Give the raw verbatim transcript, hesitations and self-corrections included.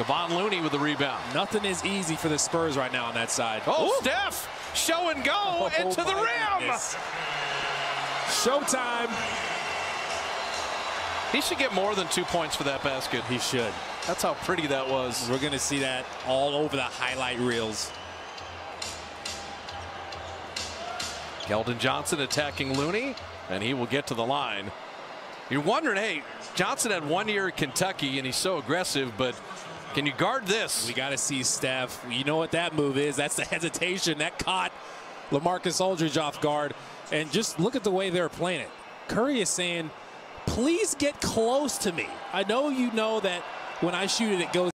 Kevon Looney with the rebound. Nothing is easy for the Spurs right now on that side. Oh, Ooh. Steph, show and go Oh, into the rim. Goodness. Showtime. He should get more than two points for that basket. He should. That's how pretty that was. We're going to see that all over the highlight reels. Keldon Johnson attacking Looney, and he will get to the line. You're wondering, hey, Johnson had one year at Kentucky, and he's so aggressive, but can you guard this? We got to see Steph. You know what that move is. That's the hesitation. That caught LaMarcus Aldridge off guard. And just look at the way they're playing it. Curry is saying, please get close to me. I know you know that when I shoot it, it goes